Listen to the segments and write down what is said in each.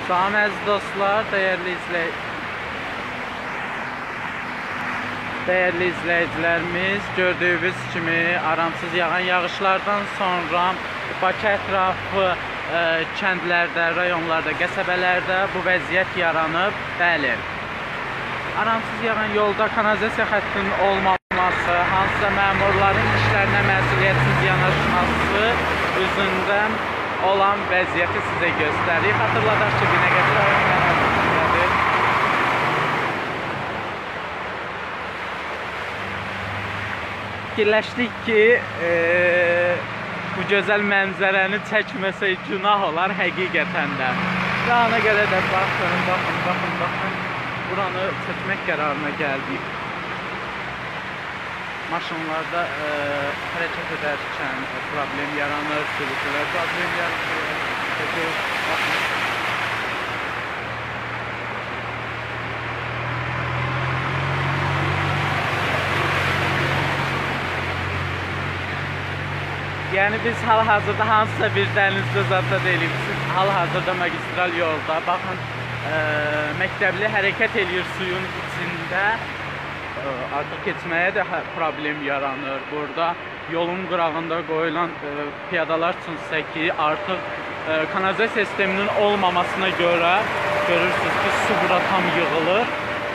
Salam əziz dostlar, değerli izleyicilerimiz, gördüğünüz kimi aramsız yağan yağışlardan sonra Bakı ətrafı kəndlərdə, rayonlarda, qəsəbələrdə bu vəziyyət yaranıb. Bəli, aramsız yağan yolda kanalizasiya xəttinin olmaması, hansısa məmurların işlərinə məsuliyyətsiz yanaşması üzündən olan vəziyyəti sizə göstərir. Xatırladaq ki, Binəqədi rayon ərazisindədir. Fikirləşdik ki, bu gözəl mənzərəni çəkməsək günah olar həqiqətən də. Və ona görə də baxın, buranı çəkmək qərarına gəldik. Maşınlarda hərəkət edərkən problem yaranır, sürücülər problem yaranır. Yəni biz hal-hazırda hansısa bir dənizdə zada deyilik. Hal-hazırda magistral yolda, baxın, məktəbli hərəkət eləyir suyun içində. Artıq keçməyə də problem yaranır. Burada yolun qırağında qoyulan piyadalar üçünsə ki, artıq kanalizasiya sisteminin olmamasına görə görürsünüz ki, su bura tam yığılır.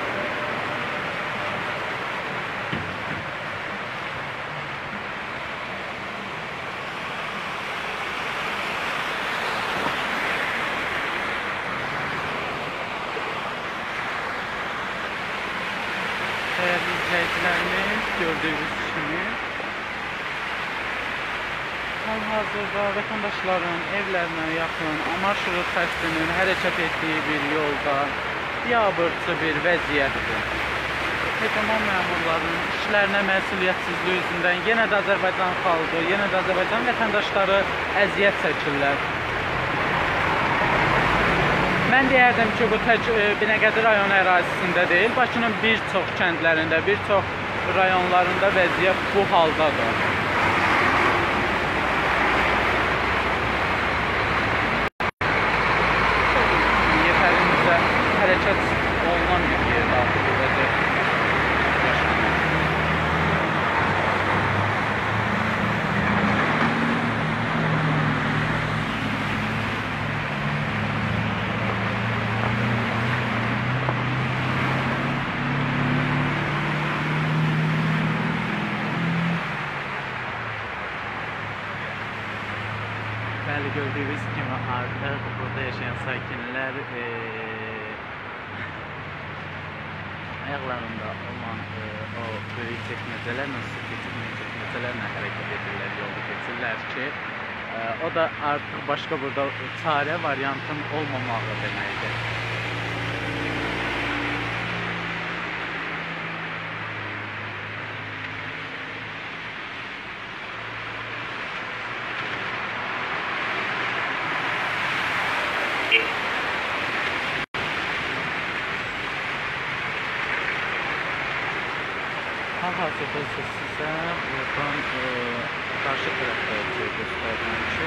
Değerli izleyicilerimiz, gördüğünüz kimi hal-hazırda vətəndaşların evlərinə yaxın marşrut xəttinin hərəkət etdiyi bir yolda biabırçı bir vəziyyətdir. Tamam məmurların işlərinə məsuliyyətsizliyi üzündən yenə də Azərbaycan xalqı, yenə də Azərbaycan vətəndaşları əziyyət çəkirlər. Mən deyərdim ki, bu Binəqədi rayon ərazisində deyil, Bakının bir çox kəndlərində, bir çox rayonlarında vəziyyət bu haldadır. Yetərincə hərəkət olunan bir yerdə artıq bu vəziyyət yaşanır. Bəli, gördüyünüz kimi artıq burada yaşayan sakinlər ayaqlarında olan o böyük çəkməcələrlə, su keçirməyən çəkməcələrlə hərəkət edirlər, yolda keçirlər ki, o da artıq başqa burada çarə variantın olmamağı deməkdir. Hal-hazırda sizə buradan qarşı tərəfdə göstərdim ki,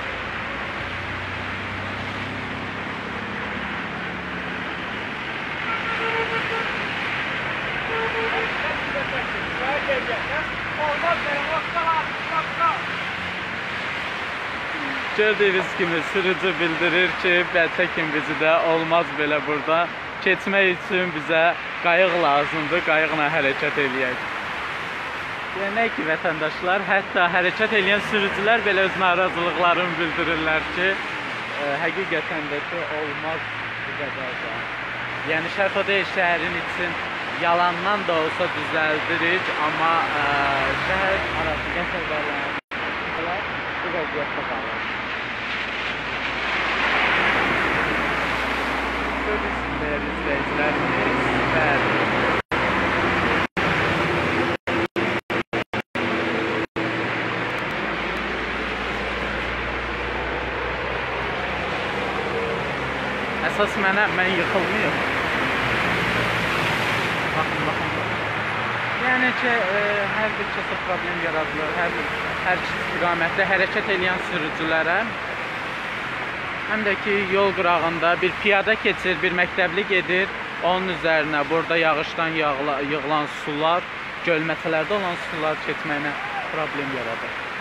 gördüyünüz kimi sürücü bildirir ki, çəkin bizi də olmaz belə burada. Keçmək üçün bizə qayıq lazımdır, qayıqla hərəkət eləyək. Deyək ki, vətəndaşlar, hətta hərəkət eləyən sürücülər belə öz narazılıqlarını bildirirlər ki, həqiqətən də ki, olmaz bu qədər da. Yəni, şərt o deyil, şəhərin için yalandan da olsa düzəldirik, amma şəhər arası qəsəbələr bu vəziyyətdə qalır. Gördüyünüz dəyərli izləyicilərimiz, bəli. Əsas mən yıxılmayım. Baxın. Yəni ki, hər bir kəsə problem yaradılır, hər istiqamətdə hərəkət edən sürücülərə həm də ki, yol qırağında bir piyada keçir, bir məktəbli gedir. Onun üzərinə burada yağışdan yığılan sular, gölməçələrdə olan sular keçməyinə problem yaradır.